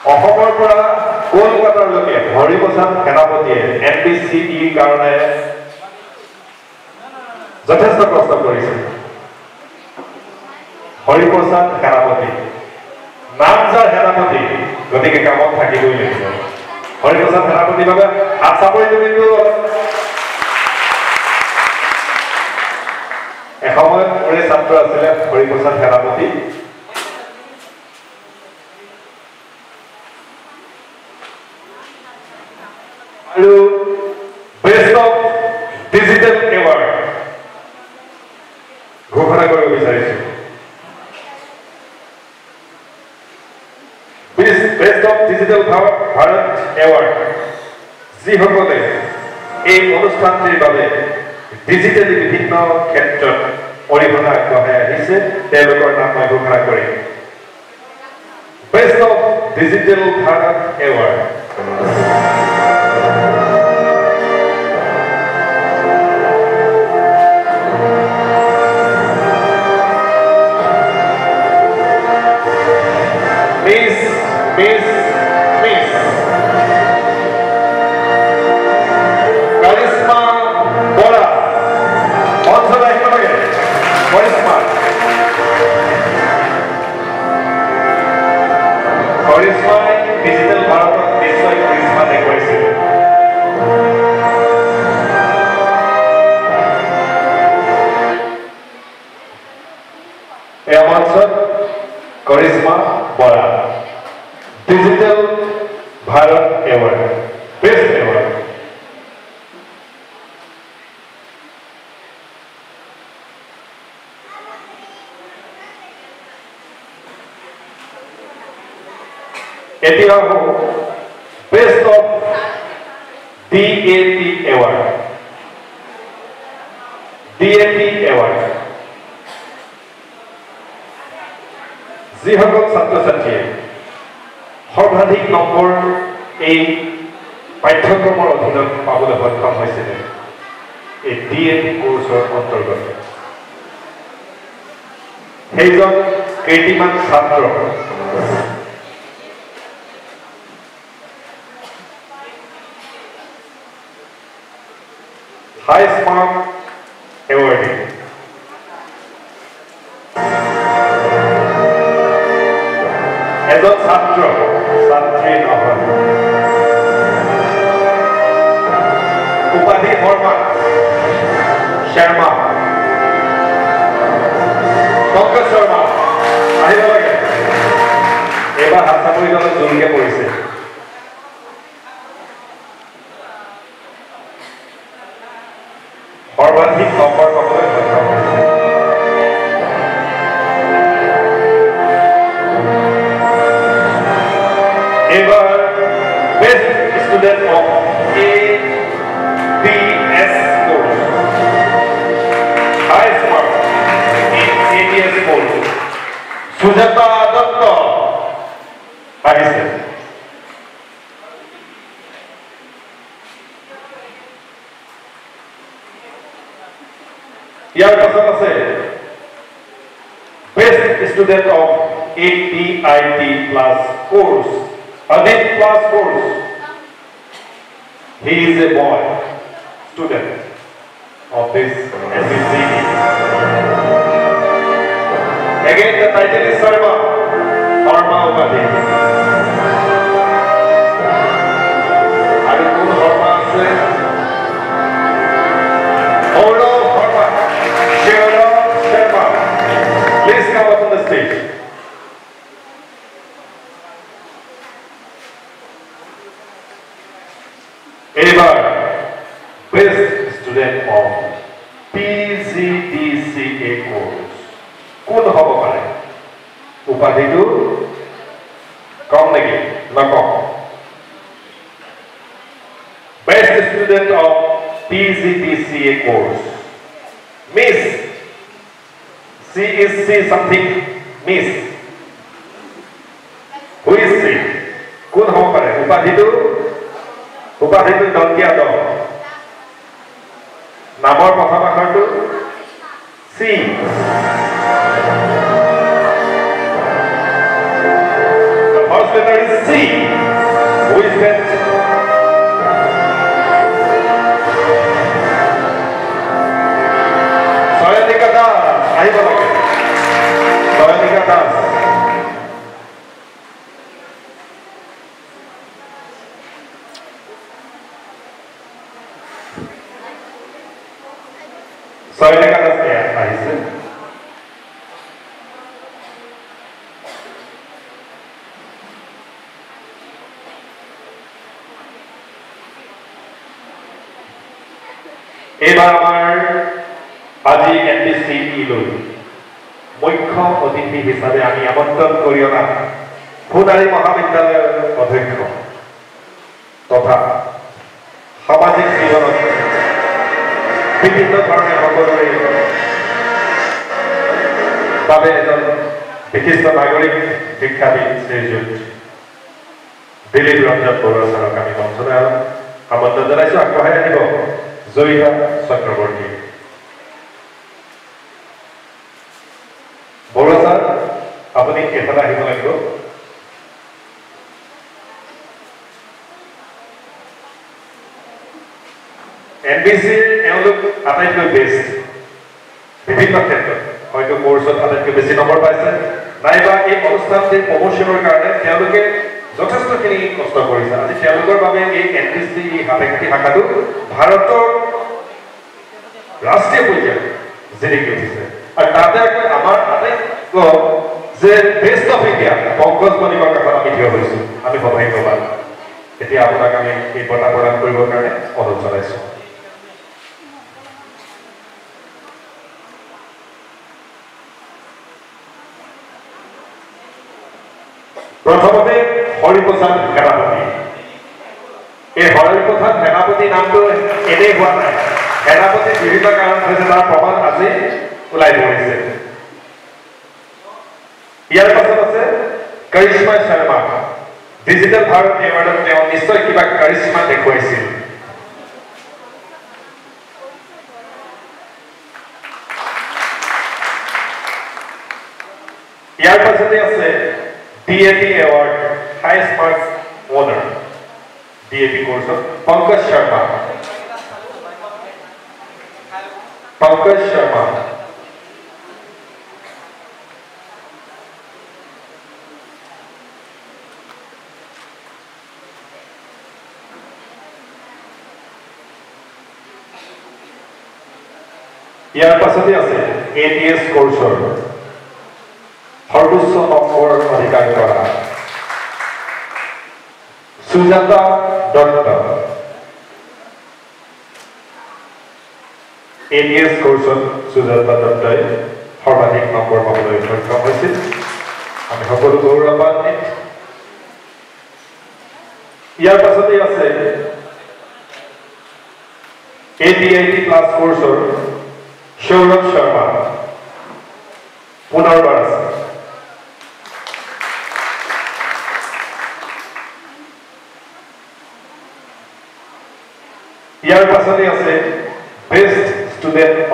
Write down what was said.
অসমৰ পৰা কলকাতালৈকে হৰিপ্ৰসাদ সেনাপতিয়ে NBCEৰ কাৰণে যথেষ্ট কষ্ট কৰিছে হৰিপ্ৰসাদ সেনাপতি নামজাৰ সেনাপতি গতিকে কামত থাকিবই লাগিব হৰিপ্ৰসাদ সেনাপতিৰ বাবে আচাপৰিটো কিন্তু এসময়ত মোৰে ছাত্ৰ আছিলে হৰিপ্ৰসাদ সেনাপতি আৰু বেষ্ট অফ ডিজিটেল এৱাৰ্ড ঘোষণা কৰিব বিচাৰিছোঁ best of digital Bharat award যিসকলে এই অনুষ্ঠানটিৰ বাবে ডিজিটেলি বিভিন্ন ক্ষেত্ৰত অৰিহণা আগবঢ়াই আহিছে তেওঁলোকৰ নাম মই ঘোষণা কৰিম best of digital Bharat award digital ভাৰতত নিশ্চয় কৰিশ্মা দেখুৱাইছিল এই মঞ্চত Karishma Bora digital Bharat award best award এতিয়া বেষ্ট অফ DAT এৱাৰ্ড যিসকল ছাত্ৰ ছাত্ৰীয়ে সৰ্বাধিক নম্বৰ এই পাঠ্যক্ৰমৰ অধীনত পাবলৈ সক্ষম হৈছিলে এই DAT কোৰ্চৰ অন্তৰ্গত সেইজন কেইটিমান ছাত্ৰ highest mark awardee এজন ছাত্র ছাত্রী নহয় উপাধি শৰ্মা শৰ্মা পংকজ শৰ্মা আহিব লাগে এবাৰ হাত চাপৰি দলত জোৰকে পৰিছে সৰ্বাধিক নম্বৰ পাবলৈ সক্ষম হৈছে এইবাৰ best student of ABS course highest mark in ABS course Sujata Dutta আহিছে ইয়াৰ পাছত আছে best student of ADIT plus course Adit plus course he is a boy student of this SBCE again the title is Sharma Upadhi আৰু কোন শৰ্মা আছে Please come up on the stage. Ever best student of PGDCA course. কোন হ'ব পাৰে উপাধিটো কম নেকি নকম best student of PGDCA course Miss She is something Miss Who is she? কোন হ'ব পাৰে উপাধিটো দন্তীয়া দ নামৰ প্ৰথম আখৰটো C The first letter is C ছয়লেখা Das আহিছে এইবাৰ আমাৰ আজি এনপিচি লৈ মুখ্য অতিথি হিচাপে আমি আমন্ত্ৰণ কৰি অনা সোণাৰী মহাবিদ্যালয়ৰ অধ্যক্ষ তথা সামাজিক জীৱনত বিভিন্ন ধৰণে সকলোৰে বাবে এজন বিশিষ্ট নাগৰিক শিক্ষাবিদ শ্ৰীযুত দিলীপ ৰঞ্জন বৰুৱা ছাৰক আমি মঞ্চলৈ আমন্ত্ৰণ জনাইছোঁ আগবঢ়াই আনিব জয়িতা চক্ৰৱৰ্তী বৰুৱা ছাৰ আপুনি এফালে আহিব লাগিব এনবিচিৰ এওঁলোক আটাইতকৈ বেষ্ট বিভিন্ন ক্ষেত্ৰত হয়তো কোৰ্চত আটাইতকৈ বেছি নম্বৰ পাইছে নাইবা এই অনুষ্ঠানটিৰ প্ৰমোশ্যনৰ কাৰণে তেওঁলোকে যথেষ্টখিনি কষ্ট কৰিছে আজি তেওঁলোকৰ বাবে এই এনবিচি হাতেখাটি শাখাটো ভাৰতৰ ৰাষ্ট্ৰীয় পৰ্যায়ত জিলিকি উঠিছে আৰু তাতে আমাৰ আটাইতকৈ যে বেষ্ট অফ ইণ্ডিয়া পংকজ মণিকৰ কাষত আমি থিয় হৈছোঁ আমি সৌভাগ্যৱান এতিয়া আপোনাক আমি এই বঁটা প্ৰদান কৰিবৰ কাৰণে অনুৰোধ জনাইছোঁ প্ৰথমতে হৰিপ্ৰসাদ সেনাপতি এই হৰিপ্ৰসাদ সেনাপতি নামটো এনেই হোৱা নাই সেনাপতি বিভিন্ন কাৰণ হৈছে তাৰ প্ৰমাণ আজি ওলাই পৰিছে ইয়াৰ পাছত আছে কৰিশ্মা শৰ্মা ডিজিটেল ভাৰত এৱাৰ্ডত তেওঁ নিশ্চয় কিবা কৰিশ্মা দেখুৱাইছিল ইয়াৰ পাছতে আছে DAP Award Highest Marks Owner DAP course Pankaj Sharma ইয়াৰ পাছতে আছে ATS কোৰ্সৰ সৰ্বোচ্চ নম্বৰ অধিকাৰ কৰা সুজাতা দত্ত ATS কোৰ্সত সুজাতা দত্তই সৰ্বাধিক নম্বৰ পাবলৈ সক্ষম হৈছিল আমি সকলো গৌৰৱান্বিত ইয়াৰ পাছতে আছে ATIT প্লাছ কোৰ্সৰ সৌৰভ শৰ্মা পুনৰবাৰ আছে ইয়াৰ পাছতে আছে বেষ্ট ষ্টুডেণ্ট